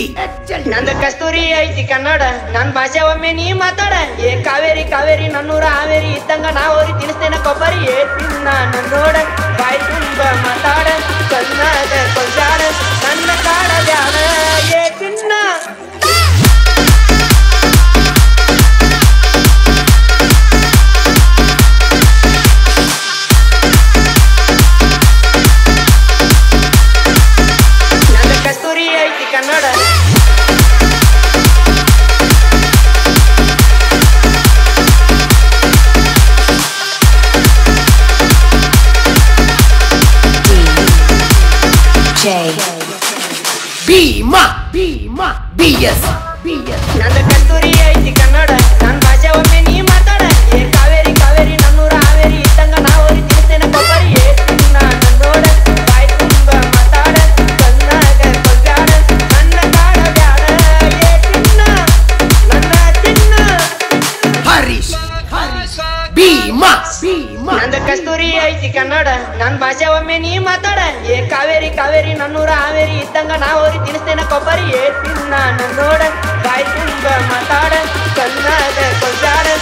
ನಂದ ಕಸ್ತೂರಿ ಐತಿ ಕನ್ನಡ ನನ್ ಭಾಷೆ ಒಮ್ಮೆ ನೀ ಮಾತಾಡ ಏ ಕಾವೇರಿ ಕಾವೇರಿ ನನ್ನೂರ ಹಾವೇರಿ ಇದ್ದಂಗ ನಾವೋರಿ ತಿನ್ಸ್ತೇನೆ ಕೊಬ್ಬರಿ ಏ ತಿನ್ನ ನನ್ನೋಡ ಬಾಯಿ ತುಂಬ ಮಾತಾಡ ಕನ್ನಡ ಕೊಂಚಾಡ ನನ್ನ ಕಾಡ ಬ್ಯಾಡ ಏ ತಿನ್ನ ನಂದ ಕಸ್ತೂರಿ ಐತಿ Kannada Bima, Bima, BS, BS. ನಂದ ಕಸ್ತೂರಿ ಐತಿ ಕನ್ನಡ ನನ್ ಭಾಷೆ ಒಮ್ಮೆ ನೀ ಮಾತಾಡ ಏ ಕಾವೇರಿ ಕಾವೇರಿ ನನ್ನೂರ ಹಾವೇರಿ ಇದ್ದಂಗ ನಾವೋರಿ ತಿನ್ಸ್ತೇನೆ ಕೊಬ್ಬರಿ ಏ ತಿನ್ನ ನನ್ನೋಡ ಬಾಯಿ ತುಂಬ ಮಾತಾಡ ಕನ್ನಡ ಕೊಂಚಾಡ ನನ್ನ ಕಾಡ ಬ್ಯಾಡ ಏ ತಿನ್ನ ನನ್ನ ತಿನ್ನ Harish, Harish, Bima, Bima. ನಂದ ಕಸ್ತೂರಿ ಐತಿ ಕನ್ನಡ ನನ್ ಭಾಷೆ ಒಮ್ಮೆ ನೀ ಮಾತಾಡ ಏ ಕಾವೇರಿ ಕಾವೇರಿ ನನ್ನೂರ ಹಾವೇರಿ ಇದ್ದಂಗ ನಾವೋರಿ ತಿನ್ಸ್ತೇನೆ ಕೊಬ್ಬರಿ ಏ ತಿನ್ನ ನನ್ನೋಡ ಬಾಯಿ ತುಂಬ ಮಾತಾಡ ಕನ್ನಡ ಕೊಂಚಾಡ